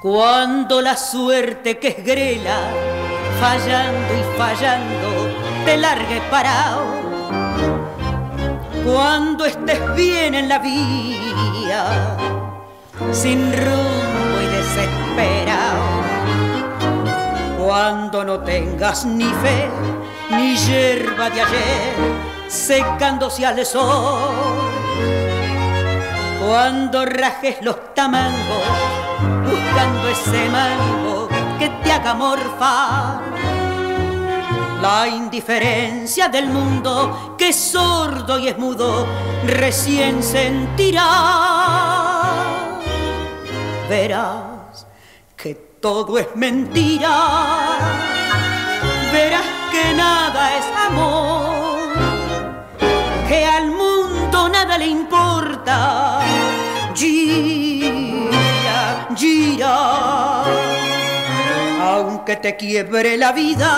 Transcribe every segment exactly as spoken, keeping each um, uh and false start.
Cuando la suerte que es grela, fallando y fallando, te largue parado. Cuando estés bien en la vía, sin rumbo y desesperado. Cuando no tengas ni fe, ni hierba de ayer, secándose al sol. Cuando rajes los tamangos, buscando ese mango que te haga morfar. La indiferencia del mundo, que es sordo y es mudo, recién sentirá. Verás que todo es mentira, verás que nada es amor, que al mundo nada le importa. Gira, gira, aunque te quiebre la vida,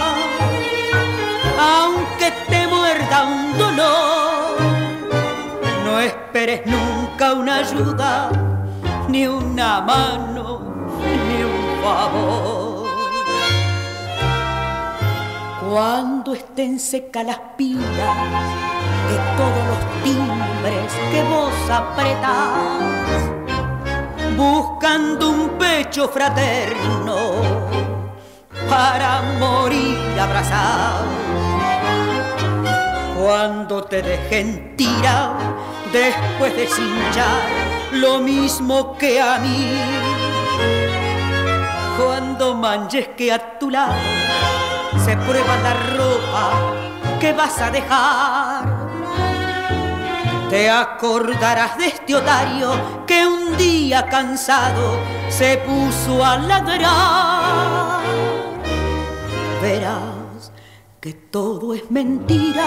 aunque te muerda un dolor, no esperes nunca una ayuda, ni una mano, ni un favor. Cuando estén secas las pilas de todos los timbres que vos apretás, buscando un pecho fraterno para morir abrazado. Cuando te dejen tirado después de cinchar lo mismo que a mí, cuando manches que a tu lado se prueba la ropa que vas a dejar, te acordarás de este otario que un día cansado se puso a ladrar. Verás que todo es mentira,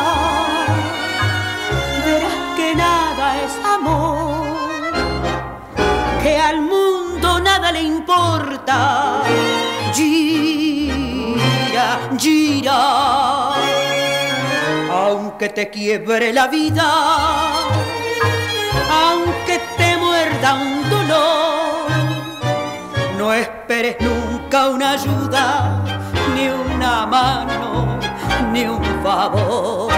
verás que nada es amor, que al mundo nada le importa. Gira, gira, aunque te quiebre la vida, aunque te muerda un dolor, no esperes nunca una ayuda, ni una mano, ni un favor.